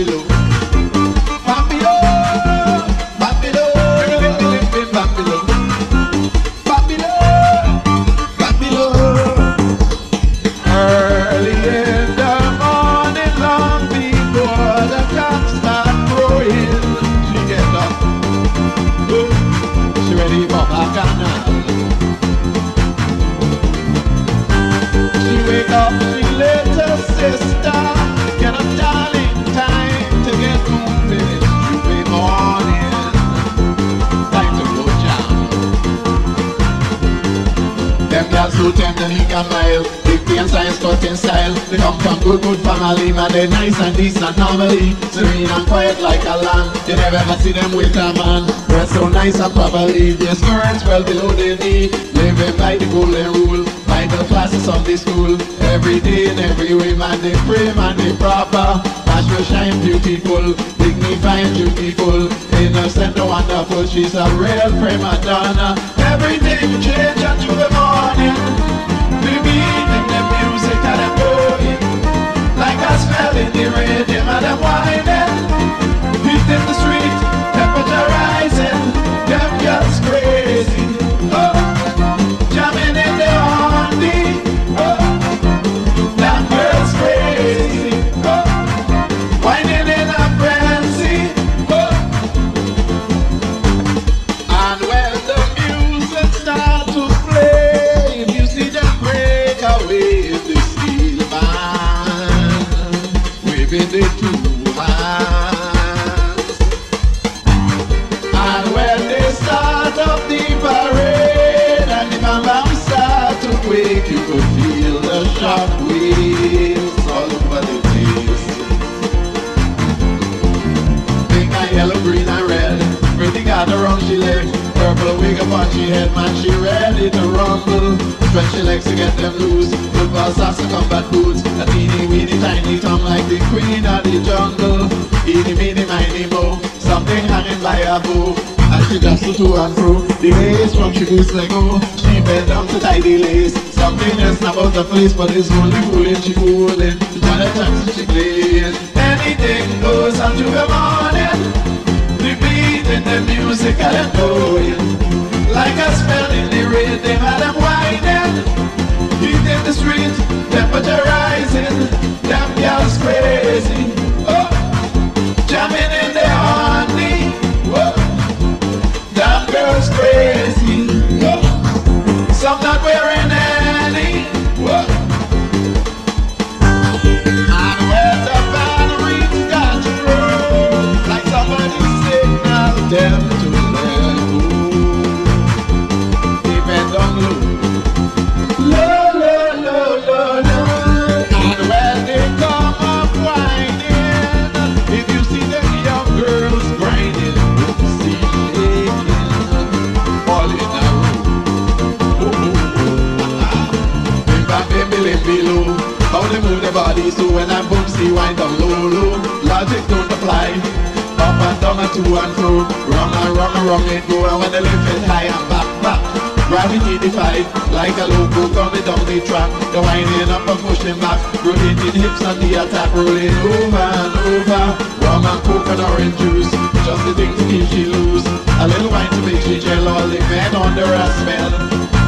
Babylon. Babylon, Babylon, Babylon, Babylon, Babylon. Early in the morning, long before the cocks start crowing, she get up, she ready for bacchanal. She wake up, she little sister, get up darling, time to get moving. Tuesday morning, time to go jam. Them girls who tend to make a mile, dicty and science cutting style. They come from good family, man, they nice and decent normally. Serene and quiet like a lamb, you never ever see them with a man. Dress so nice and properly, their skirts well below their knee. Living by the golden rule, Bible classes Sunday school. Every day and every way, man, they pray, man, they proper. Natural shine, beautiful, dignified, beautiful, innocent and wonderful. She's a real prima donna. Everything change until the morning. The beat and the music and the going, like a smell in the rhythm and the whining. Heat in the street, temperature rising, them girls crazy. Oh, jamming in the honey. Oh, them girls crazy. Oh, whining in a frenzy. Oh, and when the music starts to play, you see them break away the steel band, waving the two hands. And when they start up the parade and the bam start to wake, you could feel the shock waves all over the place. Pink and yellow, green and red, pretty got around she leg. Purple wig upon she head, man, she ready to rumble. Stretch your legs to get them loose. Football socks and combat boots. A teeny weeny tiny tongue like the queen of the jungle. Eeny meeny miny mo, something hanging by a bow. And she just to and fro, the lace from she boots like oh. She bend down to tie the lace. Something else about the place, but it's only fooling, she fooling. The Janet Jackson she playing. Anything goes until the morning. The beat and the music and them going, like a spell in the rhythm and them whining. Heat in the street, temperature rising, them girls crazy. Oh, jamming in the honey. Whoa, them girls crazy. Oh, some not wearing any. Whoa, and when the batteries got to roll, like somebody signal them to let go. Depend on low. Low, low, low, low, low. And when they come up whining, if you see them young girls grinding, see shaking, all in a row. Bim bam bim bim below. How they move their bodies so when I boom see wind down low, low. Logic don't apply. Up and down and to and fro. Wrong it go. And when they lift it high and back. Gravity defied, like a loco coming down the track. The winding up and pushing back, rotating hips and the attack, rolling over and over. Rum and coke and orange juice, just the thing to keep she loose. A little wine to make she gel, all the men under her spell.